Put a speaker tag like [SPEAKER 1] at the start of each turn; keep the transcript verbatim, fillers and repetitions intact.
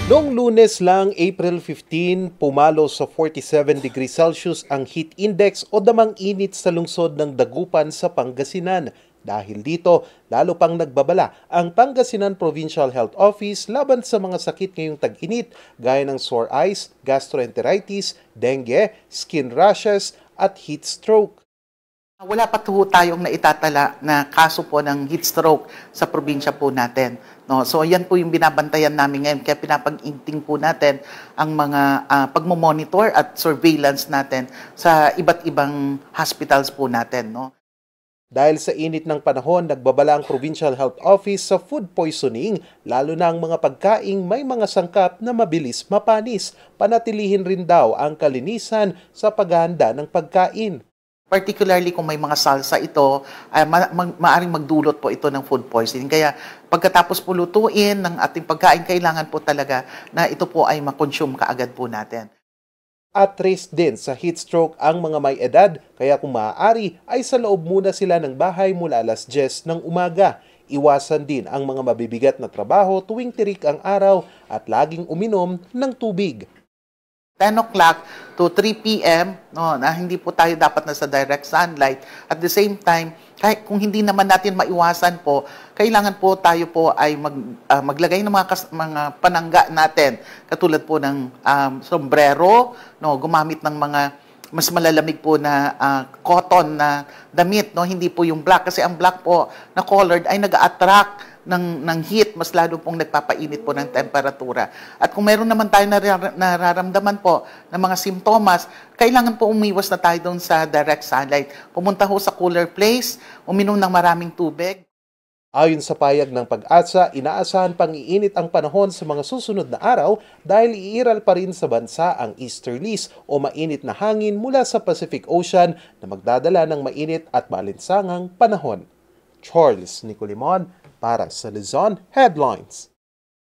[SPEAKER 1] Noong Lunes lang, April fifteenth, pumalo sa forty-seven degrees Celsius ang heat index o damang init sa lungsod ng Dagupan sa Pangasinan. Dahil dito, lalo pang nagbabala ang Pangasinan Provincial Health Office laban sa mga sakit ngayong tag-init gaya ng sore eyes, gastroenteritis, dengue, skin rashes at heat stroke.
[SPEAKER 2] Wala pa po tayong naitatala na kaso po ng heat stroke sa probinsya po natin. No? So yan po yung binabantayan namin ngayon. Kaya pinapag-inting po natin ang mga uh, pagmomonitor at surveillance natin sa iba't ibang hospitals po natin. No?
[SPEAKER 1] Dahil sa init ng panahon, nagbabala ang Provincial Health Office sa food poisoning, lalo na ang mga pagkaing may mga sangkap na mabilis mapanis. Panatilihin rin daw ang kalinisan sa paghahanda ng pagkain.
[SPEAKER 2] Particularly kung may mga salsa ito, ay ma ma maaring magdulot po ito ng food poisoning. Kaya pagkatapos po lutuin ng ating pagkain, kailangan po talaga na ito po ay makonsume kaagad po natin.
[SPEAKER 1] At risk din sa heat stroke ang mga may edad, kaya kung maaari ay sa loob muna sila ng bahay mula alas diyes ng umaga. Iwasan din ang mga mabibigat na trabaho tuwing tirik ang araw at laging uminom ng tubig.
[SPEAKER 2] ten o'clock to three p m no, na hindi po tayo dapat na sa direct sunlight. At the same time, kahit kung hindi naman natin maiwasan po, kailangan po tayo po ay mag, uh, maglagay ng mga, kas, mga panangga natin. Katulad po ng um, sombrero, no, gumamit ng mga mas malalamig po na uh, cotton na damit, no, hindi po yung black. Kasi ang black po na colored ay nag-attract ng, ng heat, mas lalo pong nagpapainit po ng temperatura. At kung meron naman tayo nararamdaman po ng mga simptomas, kailangan po umiwas na tayo doon sa direct sunlight. Pumunta ho sa cooler place, uminom ng maraming tubig.
[SPEAKER 1] Ayon sa payag ng Pag-asa, inaasahan pang iinit ang panahon sa mga susunod na araw dahil iiral pa rin sa bansa ang easterlies o mainit na hangin mula sa Pacific Ocean na magdadala ng mainit at maalinsangang panahon. Charles Nicolimon para sa Luzon Headlines.